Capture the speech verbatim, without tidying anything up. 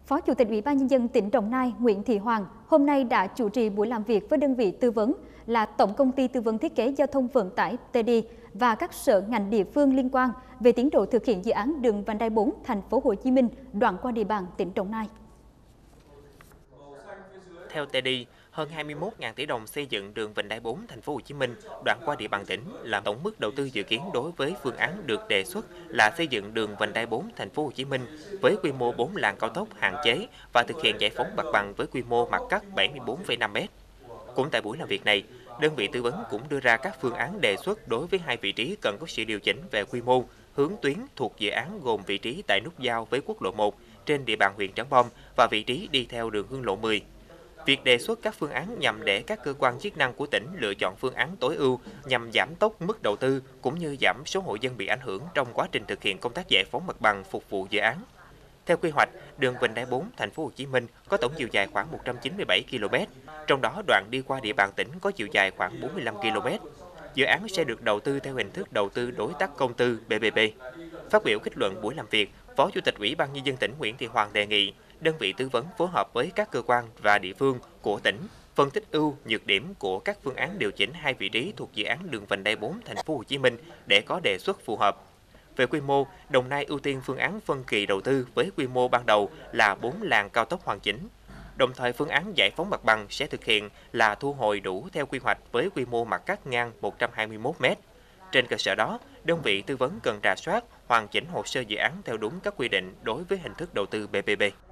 Phó Chủ tịch Ủy ban Nhân dân tỉnh Đồng Nai Nguyễn Thị Hoàng hôm nay đã chủ trì buổi làm việc với đơn vị tư vấn là Tổng công ty tư vấn thiết kế giao thông vận tải tê đê và các sở ngành địa phương liên quan về tiến độ thực hiện dự án đường vành đai bốn thành phố Hồ Chí Minh đoạn qua địa bàn tỉnh Đồng Nai. Theo tê đê, hơn hai mươi mốt nghìn tỷ đồng xây dựng đường vành đai bốn thành phố Hồ Chí Minh đoạn qua địa bàn tỉnh là tổng mức đầu tư dự kiến đối với phương án được đề xuất là xây dựng đường vành đai bốn thành phố Hồ Chí Minh với quy mô bốn làn cao tốc hạn chế và thực hiện giải phóng mặt bằng với quy mô mặt cắt bảy mươi bốn phẩy năm mét. Cũng tại buổi làm việc này, đơn vị tư vấn cũng đưa ra các phương án đề xuất đối với hai vị trí cần có sự điều chỉnh về quy mô, hướng tuyến thuộc dự án gồm vị trí tại nút giao với quốc lộ một trên địa bàn huyện Trảng Bom và vị trí đi theo đường Hương Lộ mười. Việc đề xuất các phương án nhằm để các cơ quan chức năng của tỉnh lựa chọn phương án tối ưu nhằm giảm tốc mức đầu tư cũng như giảm số hộ dân bị ảnh hưởng trong quá trình thực hiện công tác giải phóng mặt bằng phục vụ dự án. Theo quy hoạch, đường vành đai bốn thành phố Hồ Chí Minh có tổng chiều dài khoảng một trăm chín mươi bảy ki lô mét, trong đó đoạn đi qua địa bàn tỉnh có chiều dài khoảng bốn mươi lăm ki lô mét. Dự án sẽ được đầu tư theo hình thức đầu tư đối tác công tư pê pê pê. Phát biểu kết luận buổi làm việc, Phó Chủ tịch Ủy ban Nhân dân tỉnh Nguyễn Thị Hoàng đề nghị đơn vị tư vấn phối hợp với các cơ quan và địa phương của tỉnh, phân tích ưu, nhược điểm của các phương án điều chỉnh hai vị trí thuộc dự án đường vành đai bốn thành phố Hồ Chí Minh để có đề xuất phù hợp. Về quy mô, Đồng Nai ưu tiên phương án phân kỳ đầu tư với quy mô ban đầu là bốn làn cao tốc hoàn chỉnh. Đồng thời phương án giải phóng mặt bằng sẽ thực hiện là thu hồi đủ theo quy hoạch với quy mô mặt cắt ngang một trăm hai mươi mốt mét. Trên cơ sở đó, đơn vị tư vấn cần rà soát, hoàn chỉnh hồ sơ dự án theo đúng các quy định đối với hình thức đầu tư pê pê pê.